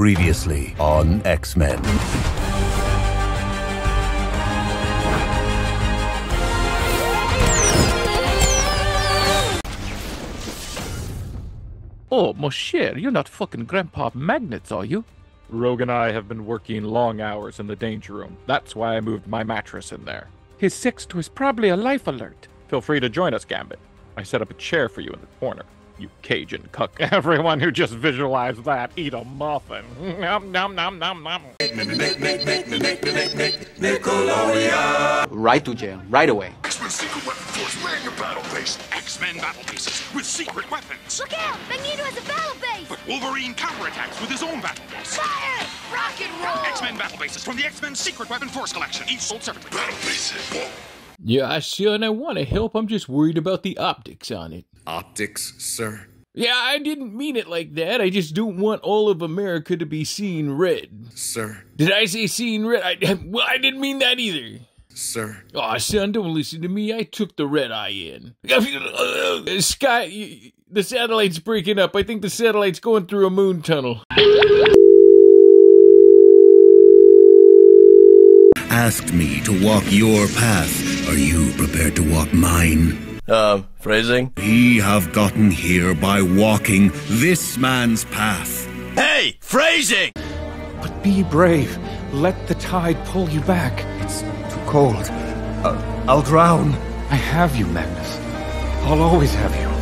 Previously on X-Men. Oh, mon cher, you're not fucking Grandpa Magnets, are you? Rogue and I have been working long hours in the danger room. That's why I moved my mattress in there. His sext was probably a life alert. Feel free to join us, Gambit. I set up a chair for you in the corner. You Cajun cuck. Everyone who just visualized that, eat a muffin. Nom nom nom nom nom. Right to jail, right away. X-Men secret weapon force, man your battle base. X-Men battle bases with secret weapons. Look out! Magneto has a battle base! But Wolverine counterattacks with his own battle base. Fire! Rock and roll! X-Men battle bases from the X-Men secret weapon force collection. Each sold separately. Battle bases. Whoa. Yeah, son, I want to help. I'm just worried about the optics on it. Optics, sir? Yeah, I didn't mean it like that. I just don't want all of America to be seeing red. Sir? Did I say seeing red? I didn't mean that either. Sir? Aw, son, don't listen to me. I took the red eye in. Sky, the satellite's breaking up. I think the satellite's going through a moon tunnel. Asked me to walk your path. Are you prepared to walk mine? Phrasing? We have gotten here by walking this man's path. Hey, phrasing! But be brave. Let the tide pull you back. It's too cold. I'll drown. I have you, Magnus. I'll always have you.